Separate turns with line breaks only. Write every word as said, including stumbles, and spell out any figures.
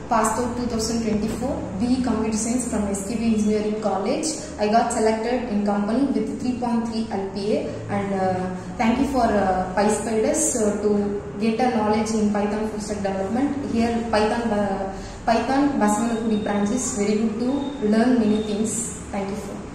passed out two thousand twenty-four, B E Computer Science from S K B Engineering College. I got selected in company with three point three L P A, and uh, thank you for uh, Pyspiders uh, to get a knowledge in Python full stack development. Here Python uh, Python Basavanagudi branch is very good to learn many things. Thank you for